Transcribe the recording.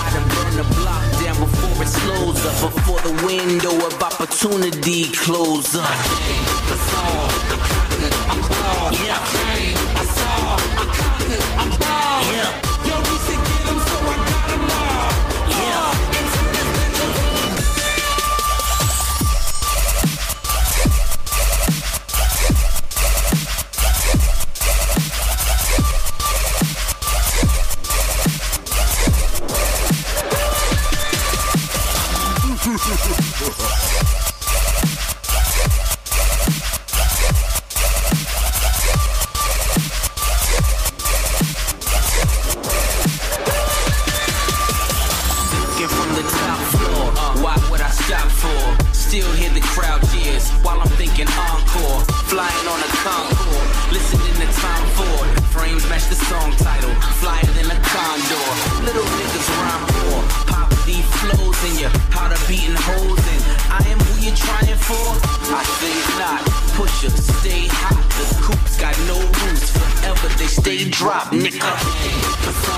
How to burn the block down before it slows up, before the window of opportunity closes up. The song, I'm born. Yeah, I saw, I conquered, I'm born. Yeah. Yo, we should get them, so I got them all. Yeah. Still hear the crowd cheers while I'm thinking encore. Flying on a Concorde, listening to Tom Ford. Frames match the song title, flyer than a condor. Little niggas rhyme poor, pop these flows in you, powder beating holes in. I am who you're trying for? I think not. Pusher, stay hot. The coops got no roots, forever they stay dropped, nigga.